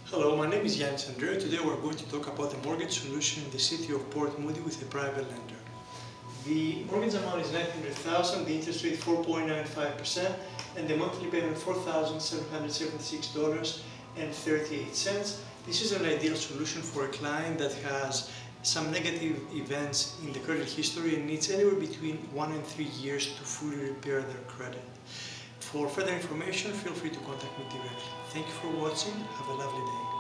Hello, my name is Yannis Andreou. Today we're going to talk about the mortgage solution in the city of Port Moody with a private lender. The mortgage amount is $900,000, the interest rate 4.95%, and the monthly payment $4,776.38. This is an ideal solution for a client that has some negative events in the credit history and needs anywhere between 1 and 3 years to fully repair their credit. For further information, feel free to contact me directly. Thank you for watching. Have a lovely day.